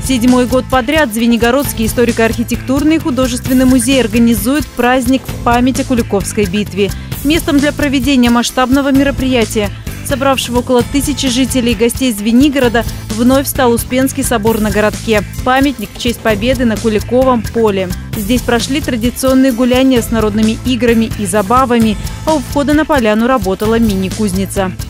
7-й год подряд Звенигородский историко-архитектурный и художественный музей организует праздник в память о Куликовской битве. Местом для проведения масштабного мероприятия, собравшего около 1000 жителей и гостей Звенигорода, вновь стал Успенский собор на городке. Памятник в честь победы на Куликовом поле. Здесь прошли традиционные гуляния с народными играми и забавами, а у входа на поляну работала мини-кузница.